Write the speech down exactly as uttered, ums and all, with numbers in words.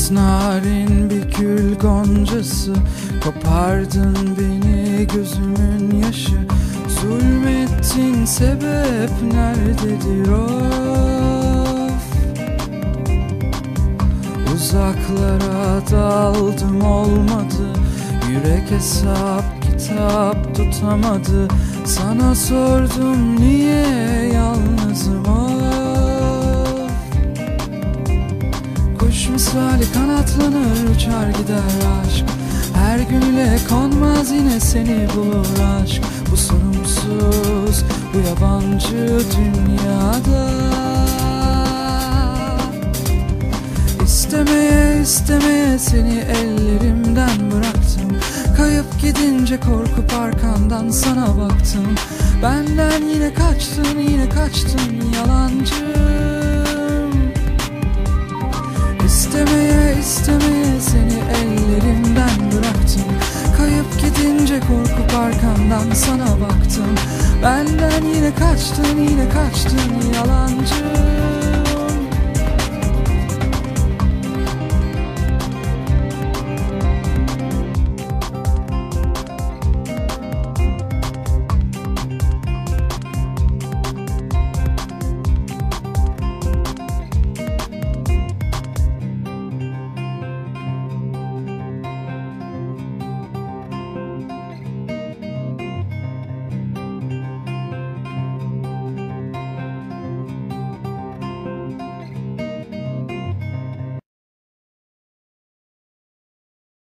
narin bir gül goncası, kopardın beni gözümün yaşı. Zulm ettin, sebep nerdedir of. Uzaklara daldım, olmadı, yürek hesap, kitap tutamadı. Sana sordum, niye yalnızım of. Kuş misali kanatlanır, uçar gider aşk. Her gün ile konmaz, yine seni bulur aşk. Bu sorumsuz, bu yabancı dünyada. İstemeye istemeye seni ellerimden bıraktım. Kayıp gidince korkup arkandan sana baktım. Benden yine kaçtın, yine kaçtın yalancım. İstemeye istemeye seni ellerimden bıraktım. Kayıp gidince korkup arkandan sana baktım. Benden yine kaçtın, yine kaçtın yalancım.